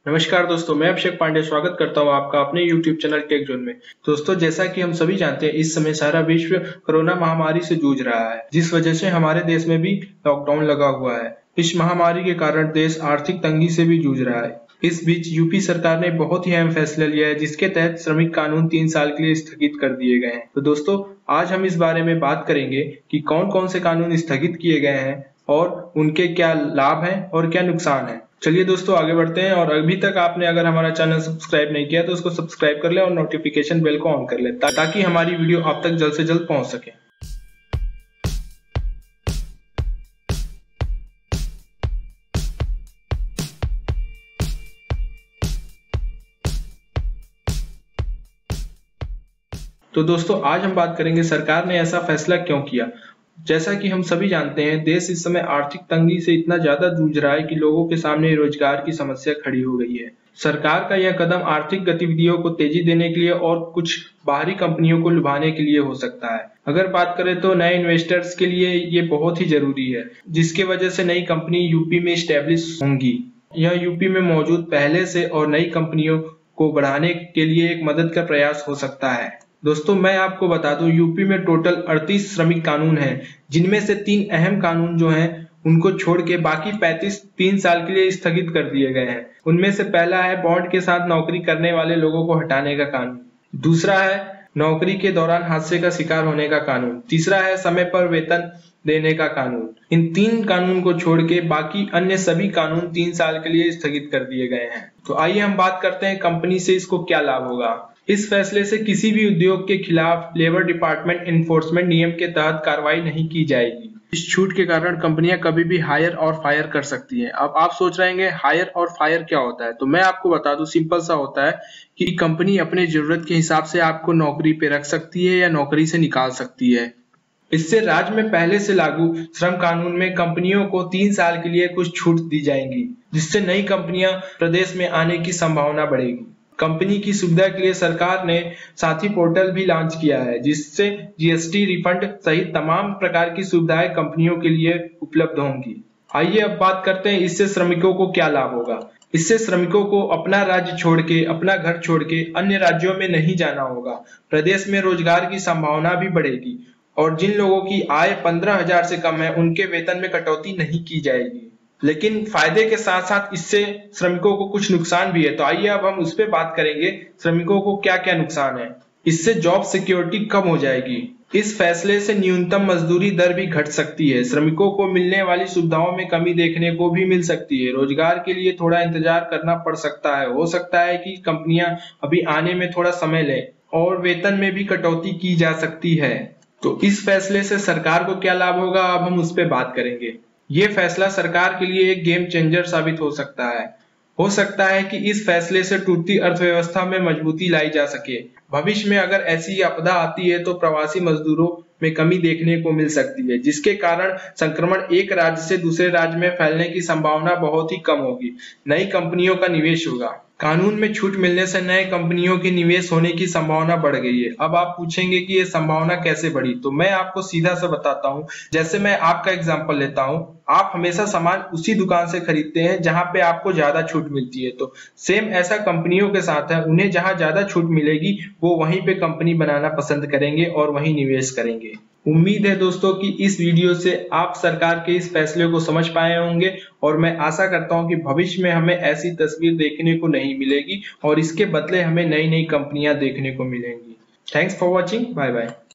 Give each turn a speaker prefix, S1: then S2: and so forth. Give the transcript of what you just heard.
S1: नमस्कार दोस्तों, मैं अभिषेक पांडे स्वागत करता हूं आपका अपने YouTube चैनल टेक जोन में। दोस्तों, जैसा कि हम सभी जानते हैं, इस समय सारा विश्व कोरोना महामारी से जूझ रहा है, जिस वजह से हमारे देश में भी लॉकडाउन लगा हुआ है। इस महामारी के कारण देश आर्थिक तंगी से भी जूझ रहा है। इस बीच यूपी सरकार ने बहुत ही अहम फैसला लिया है, जिसके तहत श्रमिक कानून 3 साल के लिए स्थगित कर दिए गए हैं। तो दोस्तों, आज हम इस बारे में बात करेंगे कि कौन कौन से कानून स्थगित किए गए हैं और उनके क्या लाभ हैं और क्या नुकसान है। चलिए दोस्तों, आगे बढ़ते हैं। और अभी तक आपने अगर हमारा चैनल सब्सक्राइब नहीं किया तो उसको सब्सक्राइब कर ले और नोटिफिकेशन बेल को ऑन कर ले, ताकि हमारी वीडियो आप तक जल्द से जल्द पहुंच सके। तो दोस्तों, आज हम बात करेंगे सरकार ने ऐसा फैसला क्यों किया। जैसा कि हम सभी जानते हैं, देश इस समय आर्थिक तंगी से इतना ज्यादा जूझ रहा है कि लोगों के सामने रोजगार की समस्या खड़ी हो गई है। सरकार का यह कदम आर्थिक गतिविधियों को तेजी देने के लिए और कुछ बाहरी कंपनियों को लुभाने के लिए हो सकता है। अगर बात करें तो नए इन्वेस्टर्स के लिए ये बहुत ही जरूरी है, जिसके वजह से नई कंपनी यूपी में स्टैब्लिश होंगी। यह यूपी में मौजूद पहले से और नई कंपनियों को बढ़ाने के लिए एक मदद का प्रयास हो सकता है। दोस्तों, मैं आपको बता दूं, यूपी में टोटल 38 श्रमिक कानून हैं, जिनमें से 3 अहम कानून जो हैं उनको छोड़ के बाकी 35 3 साल के लिए स्थगित कर दिए गए हैं। उनमें से पहला है बॉन्ड के साथ नौकरी करने वाले लोगों को हटाने का कानून। दूसरा है नौकरी के दौरान हादसे का शिकार होने का कानून। तीसरा है समय पर वेतन देने का कानून। इन 3 कानून को छोड़ के बाकी अन्य सभी कानून 3 साल के लिए स्थगित कर दिए गए हैं। तो आइए हम बात करते हैं कंपनी से इसको क्या लाभ होगा। इस फैसले से किसी भी उद्योग के खिलाफ लेबर डिपार्टमेंट एनफोर्समेंट नियम के तहत कार्रवाई नहीं की जाएगी। इस छूट के कारण कंपनियां कभी भी हायर और फायर कर सकती हैं। अब आप सोच रहे हैं हायर और फायर क्या होता है, तो मैं आपको बता दूं, सिंपल सा होता है कि कंपनी अपने जरूरत के हिसाब से आपको नौकरी पे रख सकती है या नौकरी से निकाल सकती है। इससे राज्य में पहले से लागू श्रम कानून में कंपनियों को 3 साल के लिए कुछ छूट दी जाएंगी, जिससे नई कंपनियां प्रदेश में आने की संभावना बढ़ेगी। कंपनी की सुविधा के लिए सरकार ने साथी पोर्टल भी लॉन्च किया है, जिससे जीएसटी रिफंड सहित तमाम प्रकार की सुविधाएं कंपनियों के लिए उपलब्ध होंगी। आइए अब बात करते हैं इससे श्रमिकों को क्या लाभ होगा। इससे श्रमिकों को अपना राज्य छोड़ के, अपना घर छोड़ के अन्य राज्यों में नहीं जाना होगा। प्रदेश में रोजगार की संभावना भी बढ़ेगी और जिन लोगों की आय 15,000 से कम है, उनके वेतन में कटौती नहीं की जाएगी। लेकिन फायदे के साथ साथ इससे श्रमिकों को कुछ नुकसान भी है। तो आइए अब हम उस पर बात करेंगे, श्रमिकों को क्या क्या नुकसान है। इससे जॉब सिक्योरिटी कम हो जाएगी। इस फैसले से न्यूनतम मजदूरी दर भी घट सकती है। श्रमिकों को मिलने वाली सुविधाओं में कमी देखने को भी मिल सकती है। रोजगार के लिए थोड़ा इंतजार करना पड़ सकता है। हो सकता है कि कंपनियां अभी आने में थोड़ा समय लें और वेतन में भी कटौती की जा सकती है। तो इस फैसले से सरकार को क्या लाभ होगा, अब हम उस पर बात करेंगे। ये फैसला सरकार के लिए एक गेम चेंजर साबित हो सकता है। हो सकता है कि इस फैसले से टूटती अर्थव्यवस्था में मजबूती लाई जा सके। भविष्य में अगर ऐसी आपदा आती है तो प्रवासी मजदूरों में कमी देखने को मिल सकती है, जिसके कारण संक्रमण एक राज्य से दूसरे राज्य में फैलने की संभावना बहुत ही कम होगी। नई कंपनियों का निवेश होगा। कानून में छूट मिलने से नए कंपनियों के निवेश होने की संभावना बढ़ गई है। अब आप पूछेंगे कि ये संभावना कैसे बढ़ी, तो मैं आपको सीधा सा बताता हूँ। जैसे मैं आपका एग्जांपल लेता हूँ, आप हमेशा सामान उसी दुकान से खरीदते हैं जहां पे आपको ज्यादा छूट मिलती है। तो सेम ऐसा कंपनियों के साथ है, उन्हें जहां ज्यादा छूट मिलेगी वो वहीं पे कंपनी बनाना पसंद करेंगे और वहीं निवेश करेंगे। उम्मीद है दोस्तों कि इस वीडियो से आप सरकार के इस फैसले को समझ पाए होंगे और मैं आशा करता हूं कि भविष्य में हमें ऐसी तस्वीर देखने को नहीं मिलेगी और इसके बदले हमें नई नई कंपनियां देखने को मिलेंगी। Thanks for watching, bye bye.